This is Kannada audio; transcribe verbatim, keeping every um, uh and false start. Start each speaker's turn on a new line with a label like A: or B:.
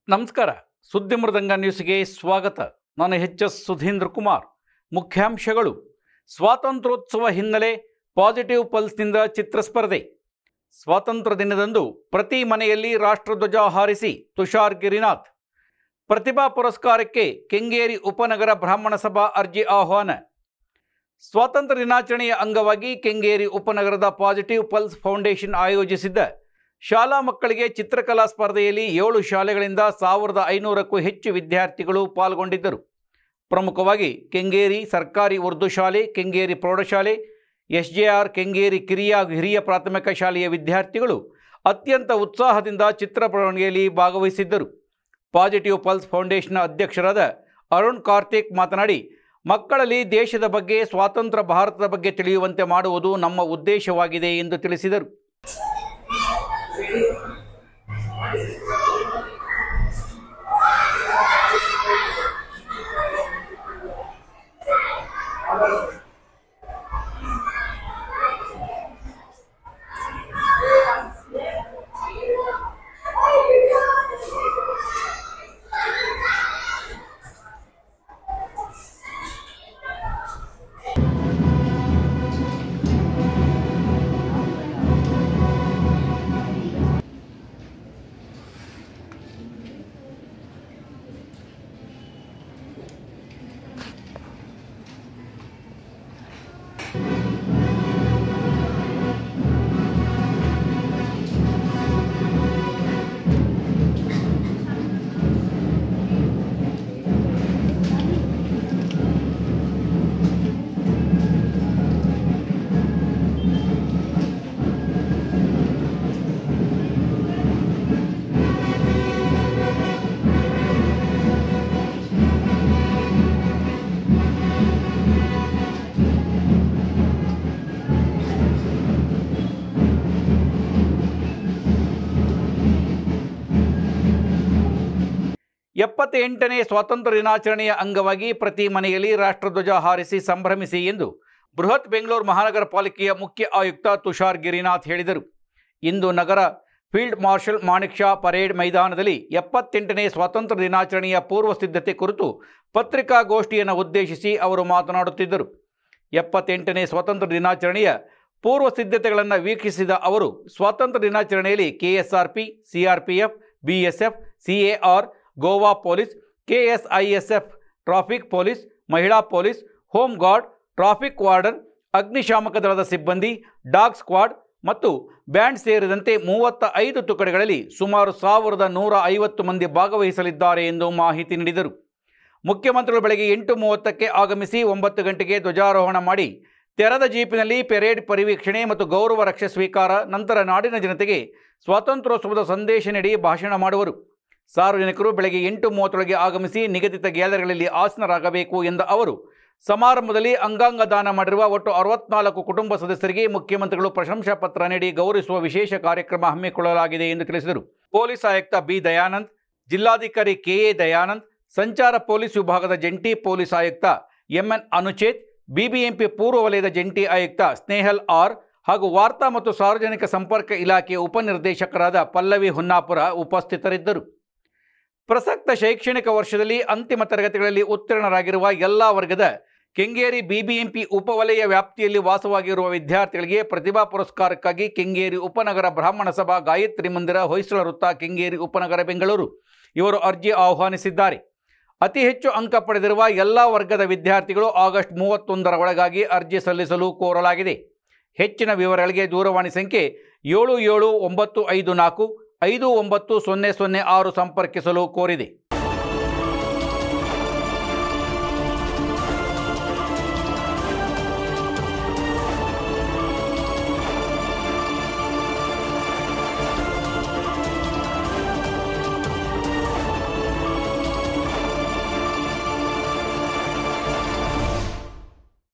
A: ನಮಸ್ಕಾರ. ಸುದ್ದಿ ಮೃದಂಗ ನ್ಯೂಸ್ಗೆ ಸ್ವಾಗತ. ನಾನು ಎಚ್ ಎಸ್ ಸುಧೀಂದ್ರ ಕುಮಾರ್. ಮುಖ್ಯಾಂಶಗಳು: ಸ್ವಾತಂತ್ರ್ಯೋತ್ಸವ ಹಿನ್ನೆಲೆ ಪಾಸಿಟಿವ್ ಪಲ್ಸ್ನಿಂದ ಚಿತ್ರಸ್ಪರ್ಧೆ. ಸ್ವಾತಂತ್ರ್ಯ ದಿನದಂದು ಪ್ರತಿ ಮನೆಯಲ್ಲಿ ರಾಷ್ಟ್ರಧ್ವಜ ಹಾರಿಸಿ ತುಷಾರ್ ಗಿರಿನಾಥ್. ಪ್ರತಿಭಾ ಪುರಸ್ಕಾರಕ್ಕೆ ಕೆಂಗೇರಿ ಉಪನಗರ ಬ್ರಾಹ್ಮಣ ಸಭಾ ಅರ್ಜಿ ಆಹ್ವಾನ. ಸ್ವಾತಂತ್ರ್ಯ ದಿನಾಚರಣೆಯ ಅಂಗವಾಗಿ ಕೆಂಗೇರಿ ಉಪನಗರದ ಪಾಸಿಟಿವ್ ಪಲ್ಸ್ ಫೌಂಡೇಶನ್ ಆಯೋಜಿಸಿದ್ದ ಶಾಲಾ ಮಕ್ಕಳಿಗೆ ಚಿತ್ರಕಲಾ ಸ್ಪರ್ಧೆಯಲ್ಲಿ ಏಳು ಶಾಲೆಗಳಿಂದ ಸಾವಿರದ ಐನೂರಕ್ಕೂ ಹೆಚ್ಚು ವಿದ್ಯಾರ್ಥಿಗಳು ಪಾಲ್ಗೊಂಡಿದ್ದರು. ಪ್ರಮುಖವಾಗಿ ಕೆಂಗೇರಿ ಸರ್ಕಾರಿ ಉರ್ದು ಶಾಲೆ, ಕೆಂಗೇರಿ ಪ್ರೌಢಶಾಲೆ, ಎಸ್ ಜೆ ಆರ್ ಕೆಂಗೇರಿ ಕಿರಿಯ ಹಿರಿಯ ಪ್ರಾಥಮಿಕ ಶಾಲೆಯ ವಿದ್ಯಾರ್ಥಿಗಳು ಅತ್ಯಂತ ಉತ್ಸಾಹದಿಂದ ಚಿತ್ರಪ್ರವಣಿಗೆಯಲ್ಲಿ ಭಾಗವಹಿಸಿದ್ದರು. ಪಾಸಿಟಿವ್ ಪಲ್ಸ್ ಫೌಂಡೇಶನ್ನ ಅಧ್ಯಕ್ಷರಾದ ಅರುಣ್ ಕಾರ್ತಿಕ್ ಮಾತನಾಡಿ, ಮಕ್ಕಳಲ್ಲಿ ದೇಶದ ಬಗ್ಗೆ, ಸ್ವಾತಂತ್ರ್ಯ ಭಾರತದ ಬಗ್ಗೆ ತಿಳಿಯುವಂತೆ ಮಾಡುವುದು ನಮ್ಮ ಉದ್ದೇಶವಾಗಿದೆ ಎಂದು ತಿಳಿಸಿದರು. ಎಪ್ಪತ್ತೆಂಟನೇ ಸ್ವಾತಂತ್ರ್ಯ ದಿನಾಚರಣೆಯ ಅಂಗವಾಗಿ ಪ್ರತಿ ಮನೆಯಲ್ಲಿ ರಾಷ್ಟ್ರಧ್ವಜ ಹಾರಿಸಿ ಸಂಭ್ರಮಿಸಿ ಎಂದು ಬೃಹತ್ ಬೆಂಗಳೂರು ಮಹಾನಗರ ಪಾಲಿಕೆಯ ಮುಖ್ಯ ಆಯುಕ್ತ ತುಷಾರ್ ಗಿರಿನಾಥ್ ಹೇಳಿದರು. ಇಂದು ನಗರ field marshal Manekshaw parade ಮೈದಾನದಲ್ಲಿ ಎಪ್ಪತ್ತೆಂಟನೇ ಸ್ವಾತಂತ್ರ್ಯ ದಿನಾಚರಣೆಯ ಪೂರ್ವ ಸಿದ್ಧತೆ ಕುರಿತು ಪತ್ರಿಕಾಗೋಷ್ಠಿಯನ್ನು ಉದ್ದೇಶಿಸಿ ಅವರು ಮಾತನಾಡುತ್ತಿದ್ದರು. ಎಪ್ಪತ್ತೆಂಟನೇ ಸ್ವಾತಂತ್ರ್ಯ ದಿನಾಚರಣೆಯ ಪೂರ್ವ ಸಿದ್ಧತೆಗಳನ್ನು ವೀಕ್ಷಿಸಿದ ಅವರು ಸ್ವಾತಂತ್ರ್ಯ ದಿನಾಚರಣೆಯಲ್ಲಿ K S R P, C R P F, B S F, C A R, Goa police, K S I S F, traffic police, ಮಹಿಳಾ police, home guard, traffic warden, ಅಗ್ನಿಶಾಮಕ ದಳದ ಸಿಬ್ಬಂದಿ, ಡಾಗ್ ಸ್ಕ್ವಾಡ್ ಮತ್ತು ಬ್ಯಾಂಡ್ ಸೇರಿದಂತೆ ಮೂವತ್ತ ಐದು ತುಕಡಿಗಳಲ್ಲಿ ಸುಮಾರು ಸಾವಿರದ ನೂರ ಐವತ್ತು ಮಂದಿ ಭಾಗವಹಿಸಲಿದ್ದಾರೆ ಎಂದು ಮಾಹಿತಿ ನೀಡಿದರು. ಮುಖ್ಯಮಂತ್ರಿಗಳು ಬೆಳಗ್ಗೆ ಎಂಟು ಮೂವತ್ತಕ್ಕೆ ಆಗಮಿಸಿ ಒಂಬತ್ತು ಗಂಟೆಗೆ ಧ್ವಜಾರೋಹಣ ಮಾಡಿ ತೆರೆದ ಜೀಪಿನಲ್ಲಿ ಪೆರೇಡ್ ಪರಿವೀಕ್ಷಣೆ ಮತ್ತು ಗೌರವ ರಕ್ಷೆ ಸ್ವೀಕಾರ, ನಂತರ ನಾಡಿನ ಜನತೆಗೆ ಸ್ವಾತಂತ್ರ್ಯೋತ್ಸವದ ಸಂದೇಶ ನೀಡಿ ಭಾಷಣ ಮಾಡುವರು. ಸಾರ್ವಜನಿಕರು ಬೆಳಗ್ಗೆ ಎಂಟು ಮೂವತ್ತರೊಳಗೆ ಆಗಮಿಸಿ ನಿಗದಿತ ಗ್ಯಾಲರಿಗಳಲ್ಲಿ ಆಸನರಾಗಬೇಕು ಎಂದ ಅವರು, ಸಮಾರಂಭದಲ್ಲಿ ಅಂಗಾಂಗ ದಾನ ಮಾಡಿರುವ ಒಟ್ಟು ಅರವತ್ನಾಲ್ಕು ಕುಟುಂಬ ಸದಸ್ಯರಿಗೆ ಮುಖ್ಯಮಂತ್ರಿಗಳು ಪ್ರಶಂಸಾ ಪತ್ರ ನೀಡಿ ಗೌರವಿಸುವ ವಿಶೇಷ ಕಾರ್ಯಕ್ರಮ ಹಮ್ಮಿಕೊಳ್ಳಲಾಗಿದೆ ಎಂದು ತಿಳಿಸಿದರು. ಪೊಲೀಸ್ ಆಯುಕ್ತ ಬಿ ದಯಾನಂದ್, ಜಿಲ್ಲಾಧಿಕಾರಿ ಕೆ ಎ ದಯಾನಂದ್, ಸಂಚಾರ ಪೊಲೀಸ್ ವಿಭಾಗದ ಜಂಟಿ ಪೊಲೀಸ್ ಆಯುಕ್ತ ಎಂ ಎನ್ ಅನುಚೇತ್, ಬಿಬಿಎಂಪಿ ಪೂರ್ವ ವಲಯದ ಜಂಟಿ ಆಯುಕ್ತ ಸ್ನೇಹಲ್ ಆರ್ ಹಾಗೂ ವಾರ್ತಾ ಮತ್ತು ಸಾರ್ವಜನಿಕ ಸಂಪರ್ಕ ಇಲಾಖೆಯ ಉಪನಿರ್ದೇಶಕರಾದ ಪಲ್ಲವಿ ಹುನ್ನಾಪುರ ಉಪಸ್ಥಿತರಿದ್ದರು. ಪ್ರಸಕ್ತ ಶೈಕ್ಷಣಿಕ ವರ್ಷದಲ್ಲಿ ಅಂತಿಮ ತರಗತಿಗಳಲ್ಲಿ ಉತ್ತೀರ್ಣರಾಗಿರುವ ಎಲ್ಲ ವರ್ಗದ ಕೆಂಗೇರಿ ಬಿಬಿಎಂಪಿ ಉಪವಲಯ ವ್ಯಾಪ್ತಿಯಲ್ಲಿ ವಾಸವಾಗಿರುವ ವಿದ್ಯಾರ್ಥಿಗಳಿಗೆ ಪ್ರತಿಭಾ ಪುರಸ್ಕಾರಕ್ಕಾಗಿ ಕೆಂಗೇರಿ ಉಪನಗರ ಬ್ರಾಹ್ಮಣ ಸಭಾ ಗಾಯತ್ರಿ ಮಂದಿರ, ಹೊಯ್ಸಳ ವೃತ್ತ, ಕೆಂಗೇರಿ ಉಪನಗರ, ಬೆಂಗಳೂರು ಇವರು ಅರ್ಜಿ ಆಹ್ವಾನಿಸಿದ್ದಾರೆ. ಅತಿ ಹೆಚ್ಚು ಅಂಕ ಪಡೆದಿರುವ ಎಲ್ಲ ವರ್ಗದ ವಿದ್ಯಾರ್ಥಿಗಳು ಆಗಸ್ಟ್ ಮೂವತ್ತೊಂದರ ಒಳಗಾಗಿ ಅರ್ಜಿ ಸಲ್ಲಿಸಲು ಕೋರಲಾಗಿದೆ. ಹೆಚ್ಚಿನ ವಿವರಗಳಿಗೆ ದೂರವಾಣಿ ಸಂಖ್ಯೆ ಏಳು ಏಳು ಒಂಬತ್ತು ಐದು ನಾಲ್ಕು ಐದು ಒಂಬತ್ತು ಸೊನ್ನೆ ಸೊನ್ನೆ ಆರು ಸಂಪರ್ಕಿಸಲು ಕೋರಿದೆ.